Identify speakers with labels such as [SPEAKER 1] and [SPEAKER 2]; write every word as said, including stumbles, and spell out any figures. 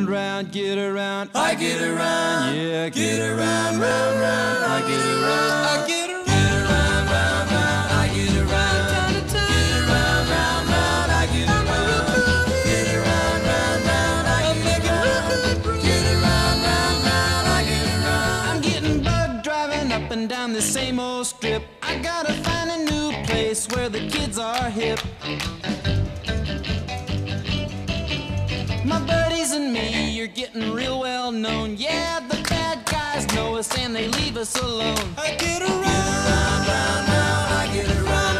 [SPEAKER 1] around, round, get around.
[SPEAKER 2] I get around,
[SPEAKER 1] yeah, get,
[SPEAKER 2] get around, round, round. I get around,
[SPEAKER 1] I get around.
[SPEAKER 2] get around, round, round. I get around, get around, round, round. I get around, get around, round, round. I get around, get around, round, round. I get around.
[SPEAKER 1] I'm getting bugged driving up and down the same old strip. I gotta find a new place where the kids are hip. My buddies and me, you're getting real well known. Yeah, the bad guys know us and they leave us alone.
[SPEAKER 2] I get around, round, round. I get around.